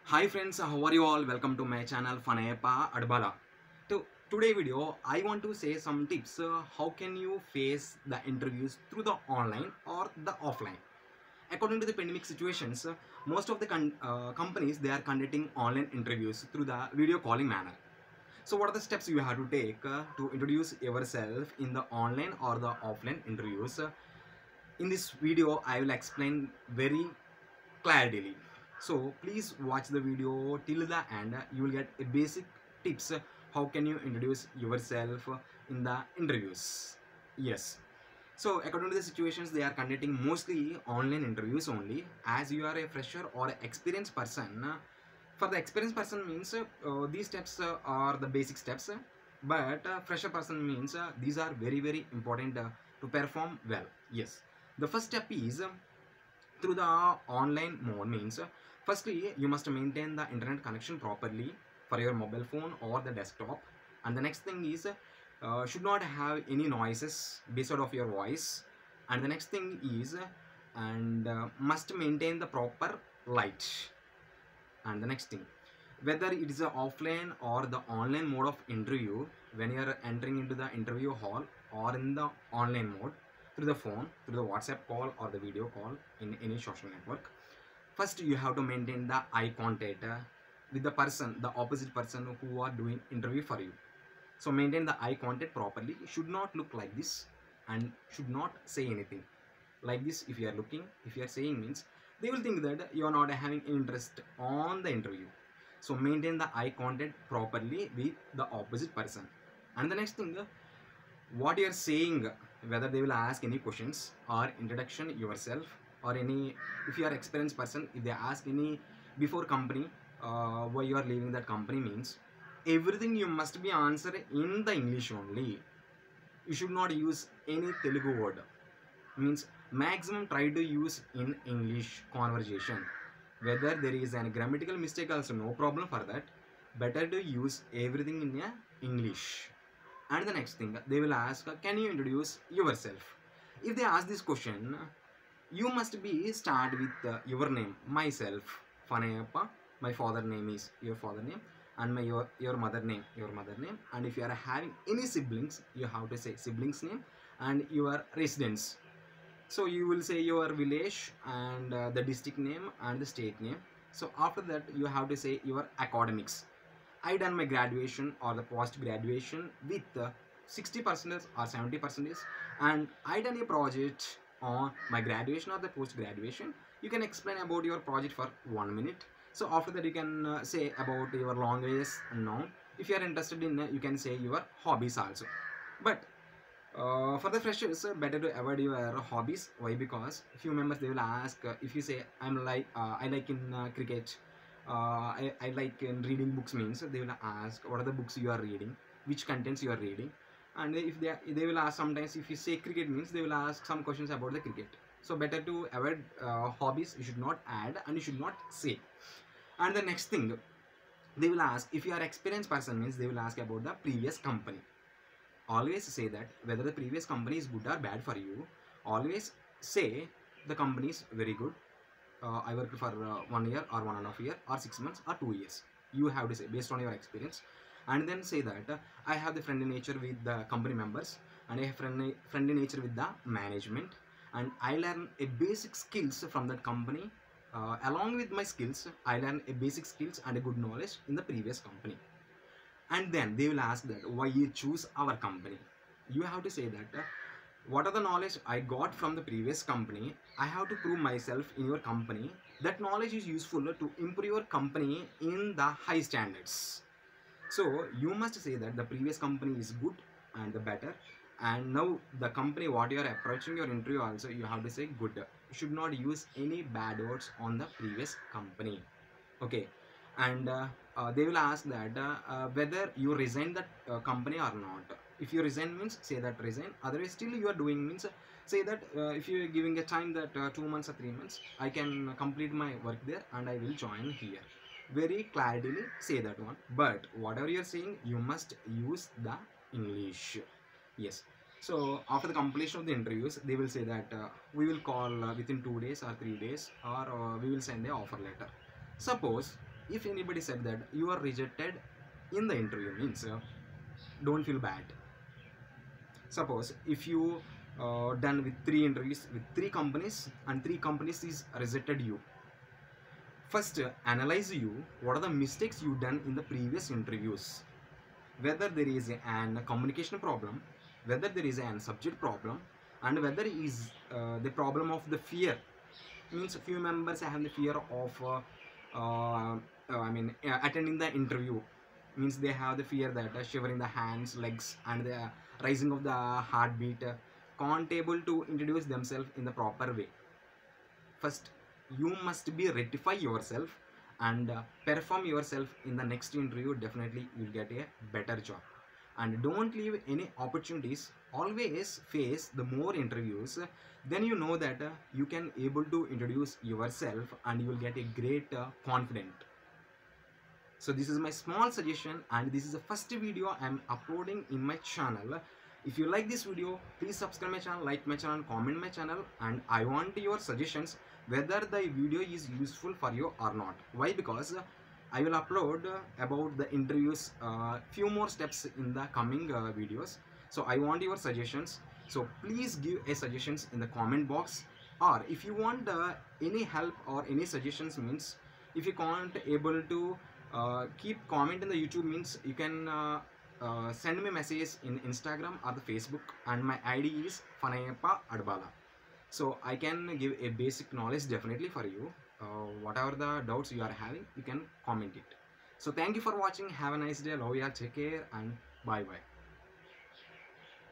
Hi friends, how are you all? Welcome to my channel Fanepa Adbala. To today video, I want to say some tips. How can you face the interviews through the online or the offline? According to the pandemic situations, most of the companies they are conducting online interviews through the video calling manner. So what are the steps you have to take to introduce yourself in the online or the offline interviews? In this video, I will explain very clarity. So please watch the video till the end. You will get a basic tips how can you introduce yourself in the interviews. Yes. So according to the situations, they are conducting mostly online interviews only. As you are a fresher or experienced person, for the experienced person means these steps are the basic steps. But fresher person means these are very important to perform well. Yes. The first step is through the online mode means firstly you must maintain the internet connection properly for your mobile phone or the desktop, and the next thing is should not have any noises based out of your voice, and the next thing is and must maintain the proper light, and the next thing whether it is a offline or the online mode of interview, when you are entering into the interview hall or in the online mode through the phone, through the WhatsApp call or the video call in any social network, first you have to maintain the eye contact with the person, the opposite person who are doing interview for you. So maintain the eye contact properly. You should not look like this and should not say anything like this. If you are looking, if you are saying means they will think that you are not having interest on the interview. So maintain the eye contact properly with the opposite person. And the next thing, what you are saying, whether they will ask any questions or introduction yourself or any, if you are experienced person, if they ask any before company why you are leaving that company means everything you must be answered in the English only. You should not use any Telugu word. Means maximum try to use in English conversation. Whether there is an grammatical mistake also no problem for that. Better to use everything in a English. And the next thing they will ask, can you introduce yourself? If they ask this question, you must be start with your name. Myself Fanayappa, my father name is your father name, and your mother name, and if you are having any siblings you have to say siblings name and your residence. So you will say your village and the district name and the state name. So after that you have to say your academics. I done my graduation or the post graduation with 60% or 70%, and I done a project on my graduation or the post graduation. You can explain about your project for 1 minute. So after that you can say about your languages now. If you are interested in you can say your hobbies also. But for the freshers, better to avoid your hobbies. Why? Because few members they will ask if you say I like in cricket, I like in reading books means they will ask what are the books you are reading, which contents you are reading, and if they will ask sometimes if you say cricket means they will ask some questions about the cricket. So better to avoid hobbies. You should not add and you should not say. And the next thing they will ask, if you are experienced person means they will ask about the previous company. Always say that whether the previous company is good or bad for you, always say the company is very good. I worked for 1 year or 1.5 year or 6 months or 2 years. You have to say based on your experience, and then say that I have the friendly nature with the company members, and I have friendly nature with the management, and I learn a basic skills from that company. Along with my skills, I learn a basic skills and a good knowledge in the previous company. And then they will ask that why you choose our company. You have to say that what are the knowledge I got from the previous company, I have to prove myself in your company. That knowledge is useful to improve your company in the high standards. So you must say that the previous company is good and the better, and now the company what you are approaching your interview also you have to say good. You should not use any bad words on the previous company. Okay. And they will ask that whether you resign that company or not. If you resign means say that resign, otherwise still you are doing means say that if you are giving a time that 2 months or 3 months I can complete my work there and I will join here. Very clarity say that one, but whatever you are saying you must use the English. Yes. So after the completion of the interviews they will say that we will call within 2 days or 3 days, or we will send a offer letter. Suppose if anybody said that you are rejected in the interview, means don't feel bad. Suppose if you done with 3 interviews with 3 companies and 3 companies is rejected you, first analyze you what are the mistakes you done in the previous interviews, whether there is an communication problem, whether there is an subject problem, and whether is the problem of the fear. Means few members have the fear of attending the interview. Means they have the fear that shivering the hands, legs, and the rising of the heartbeat, can't able to introduce themselves in the proper way. First you must be rectify yourself and perform yourself in the next interview. Definitely you'll get a better job. And don't leave any opportunities, always face the more interviews, then you know that you can able to introduce yourself and you will get a great confident. So this is my small suggestion, and this is the first video I am uploading in my channel. If you like this video, please subscribe my channel, like my channel, comment my channel, and I want your suggestions whether the video is useful for you or not. Why? Because I will upload about the interviews few more steps in the coming videos. So I want your suggestions. So please give a suggestions in the comment box, or if you want any help or any suggestions, means if you can't able to keep comment in the YouTube, means you can send me message in Instagram or the Facebook, and my ID is Fanayappa Adbala. So I can give a basic knowledge definitely for you. Whatever the doubts you are having, you can comment it. So thank you for watching. Have a nice day. Love you all. Take care and bye bye.